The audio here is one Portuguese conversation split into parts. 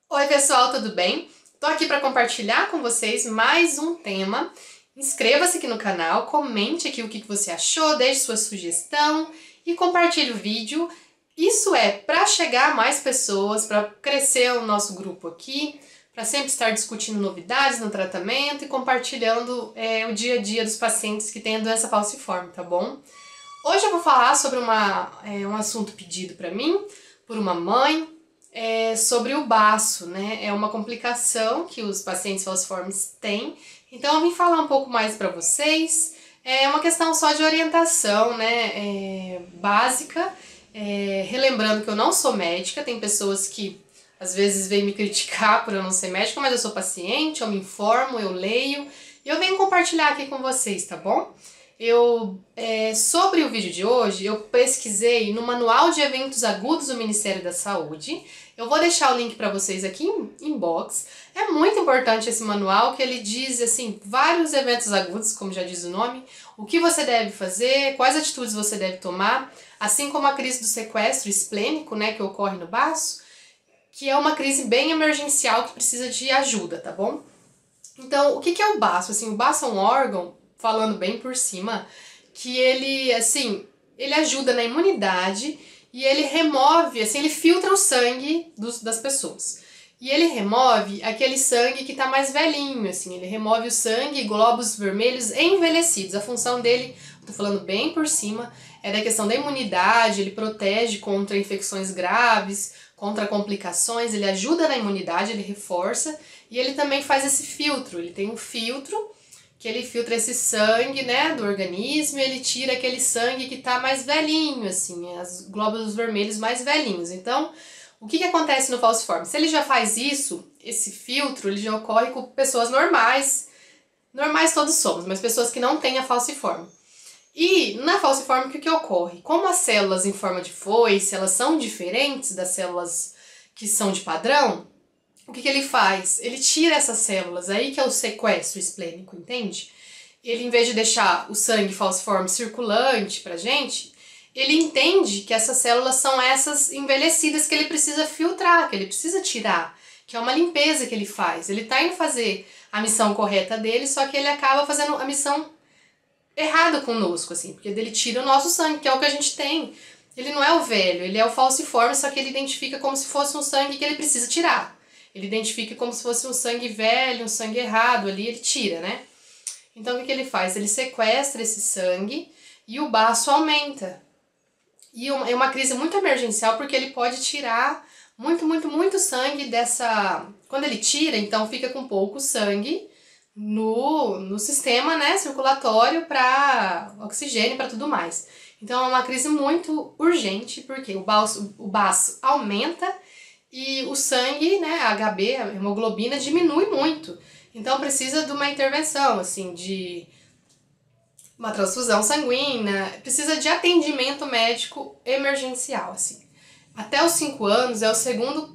Oi pessoal, tudo bem? Tô aqui para compartilhar com vocês mais um tema. Inscreva-se aqui no canal, comente aqui o que você achou, deixe sua sugestão e compartilhe o vídeo. Isso é para chegar a mais pessoas, para crescer o nosso grupo aqui, para sempre estar discutindo novidades no tratamento e compartilhando o dia a dia dos pacientes que têm a doença falciforme, tá bom? Hoje eu vou falar sobre um assunto pedido para mim por uma mãe, sobre o baço, né? É uma complicação que os pacientes falciformes têm. Então eu vim falar um pouco mais para vocês. É uma questão só de orientação, né? Básica. Relembrando que eu não sou médica, tem pessoas que às vezes vêm me criticar por eu não ser médica, mas eu sou paciente, eu me informo, eu leio e eu venho compartilhar aqui com vocês, tá bom? Sobre o vídeo de hoje, eu pesquisei no Manual de Eventos Agudos do Ministério da Saúde. Eu vou deixar o link para vocês aqui em inbox. É muito importante esse manual, que ele diz, assim, vários eventos agudos, como já diz o nome, o que você deve fazer, quais atitudes você deve tomar, assim como a crise do sequestro esplênico, né, que ocorre no baço, que é uma crise bem emergencial que precisa de ajuda, tá bom? Então, o que é o baço? Assim, o baço é um órgão, falando bem por cima, que ele ajuda na imunidade e ele remove, assim, ele filtra o sangue das pessoas. E ele remove aquele sangue que tá mais velhinho, assim, ele remove o sangue e glóbulos vermelhos envelhecidos. A função dele, tô falando bem por cima, é da questão da imunidade, ele protege contra infecções graves, contra complicações, ele ajuda na imunidade, ele reforça, e ele também faz esse filtro, ele tem um filtro que ele filtra esse sangue, né, do organismo, e ele tira aquele sangue que tá mais velhinho, assim, os glóbulos vermelhos mais velhinhos. Então, o que acontece no falciforme? Se ele já faz isso, esse filtro, ele já ocorre com pessoas normais todos somos, mas pessoas que não têm a falciforme. E na falciforme, o que ocorre? Como as células em forma de foice, elas são diferentes das células que são de padrão, o que ele faz? Ele tira essas células, aí que é o sequestro esplênico, entende? Ele, em vez de deixar o sangue falciforme circulante pra gente, ele entende que essas células são essas envelhecidas que ele precisa filtrar, que ele precisa tirar, que é uma limpeza que ele faz. Ele tá indo fazer a missão correta dele, só que ele acaba fazendo a missão errada conosco, assim, porque ele tira o nosso sangue, que é o que a gente tem. Ele não é o velho, ele é o falciforme, só que ele identifica como se fosse um sangue que ele precisa tirar. Ele identifica como se fosse um sangue velho, um sangue errado ali, ele tira, né? Então o que ele faz? Ele sequestra esse sangue e o baço aumenta. E é uma crise muito emergencial porque ele pode tirar muito sangue dessa... Quando ele tira, então fica com pouco sangue no sistema, né, circulatório para oxigênio e para tudo mais. Então é uma crise muito urgente porque o baço aumenta e o sangue, né, a HB, a hemoglobina, diminui muito. Então precisa de uma intervenção, assim, de uma transfusão sanguínea, precisa de atendimento médico emergencial, assim. Até os 5 anos é o segundo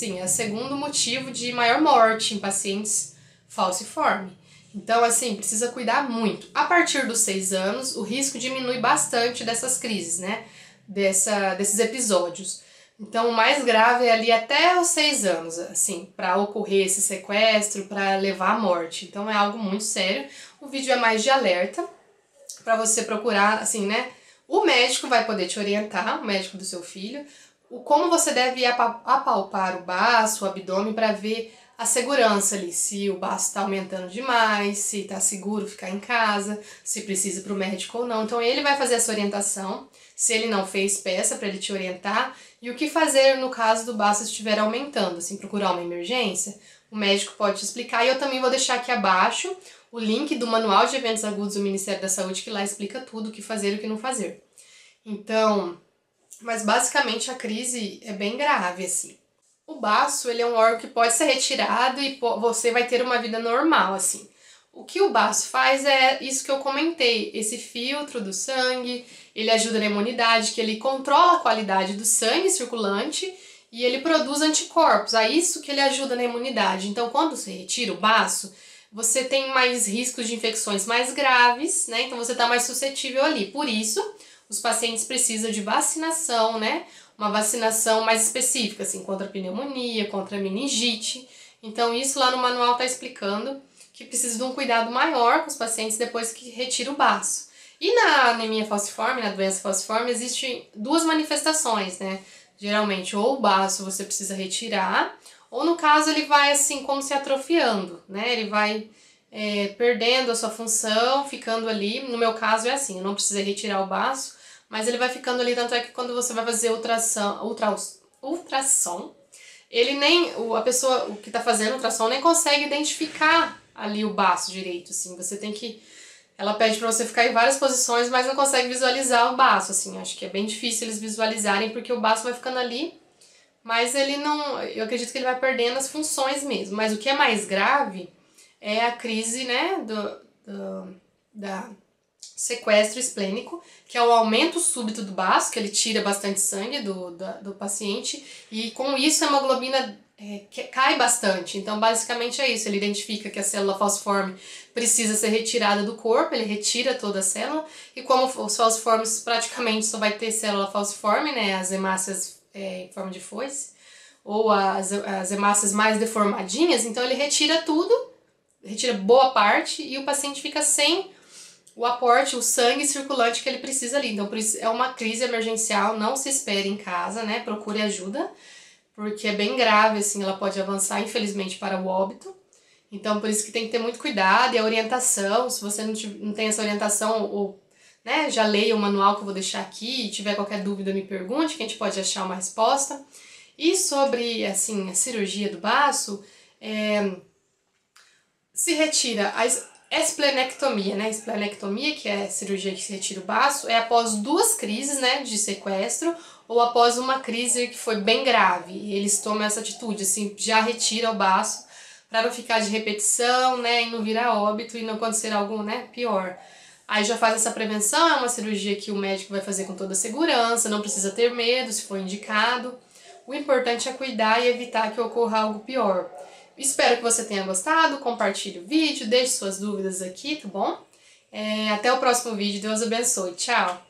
motivo de maior morte em pacientes falciforme. Então, assim, precisa cuidar muito. A partir dos 6 anos, o risco diminui bastante dessas crises, né, desses episódios. Então, o mais grave é ali até os 6 anos, assim, para ocorrer esse sequestro, para levar à morte. Então, é algo muito sério. O vídeo é mais de alerta, para você procurar, assim, né? O médico vai poder te orientar, o médico do seu filho, como você deve apalpar o baço, o abdômen, para ver a segurança ali, se o baço está aumentando demais, se está seguro ficar em casa, se precisa ir para o médico ou não. Então ele vai fazer essa orientação, se ele não fez, peça para ele te orientar, e o que fazer no caso do baço estiver aumentando, assim, procurar uma emergência, o médico pode te explicar, e eu também vou deixar aqui abaixo o link do Manual de Eventos Agudos do Ministério da Saúde, que lá explica tudo, o que fazer e o que não fazer. Então, mas basicamente a crise é bem grave, assim. O baço, ele é um órgão que pode ser retirado e você vai ter uma vida normal, assim. O que o baço faz é isso que eu comentei, esse filtro do sangue, ele ajuda na imunidade, que ele controla a qualidade do sangue circulante e ele produz anticorpos, é isso que ele ajuda na imunidade. Então, quando você retira o baço, você tem mais riscos de infecções mais graves, né? Então você está mais suscetível ali. Por isso, os pacientes precisam de vacinação, né? uma vacinação mais específica, assim, contra pneumonia, contra meningite. Então isso lá no manual está explicando que precisa de um cuidado maior com os pacientes depois que retira o baço. E na anemia falciforme, na doença falciforme, existem duas manifestações, né? Geralmente, ou o baço você precisa retirar, ou no caso ele vai assim como se atrofiando, né? Ele vai perdendo a sua função, ficando ali. No meu caso é assim, eu não precisei retirar o baço, mas ele vai ficando ali, tanto é que quando você vai fazer ultrassom, ele nem, a pessoa o que está fazendo ultrassom nem consegue identificar ali o baço direito, assim, você tem que, ela pede para você ficar em várias posições, mas não consegue visualizar o baço, assim, acho que é bem difícil eles visualizarem, porque o baço vai ficando ali, mas ele não, eu acredito que ele vai perdendo as funções mesmo, mas o que é mais grave é a crise, né, da sequestro esplênico, que é o aumento súbito do baço, que ele tira bastante sangue do paciente, e com isso a hemoglobina cai bastante. Então, basicamente é isso, ele identifica que a célula falciforme precisa ser retirada do corpo, ele retira toda a célula, e como os falciformes praticamente só vai ter célula falciforme, né, as hemácias em forma de foice, ou as hemácias mais deformadinhas, então ele retira tudo, retira boa parte, e o paciente fica sem o aporte, o sangue circulante que ele precisa ali. Então, por isso é uma crise emergencial, não se espere em casa, né? Procure ajuda, porque é bem grave, assim, ela pode avançar, infelizmente, para o óbito. Então, por isso que tem que ter muito cuidado e a orientação, se você não tem essa orientação, ou né, já leia o manual que eu vou deixar aqui, e tiver qualquer dúvida, me pergunte, que a gente pode achar uma resposta. E sobre, assim, a cirurgia do baço, se retira a esplenectomia, né? Esplenectomia, que é a cirurgia que se retira o baço, é após 2 crises, né, de sequestro, ou após uma crise que foi bem grave. E eles tomam essa atitude, assim, já retira o baço, para não ficar de repetição, né, e não virar óbito e não acontecer algo, né, pior. Aí já faz essa prevenção, é uma cirurgia que o médico vai fazer com toda segurança, não precisa ter medo se for indicado. O importante é cuidar e evitar que ocorra algo pior. Espero que você tenha gostado, compartilhe o vídeo, deixe suas dúvidas aqui, tá bom? Até o próximo vídeo, Deus abençoe, tchau!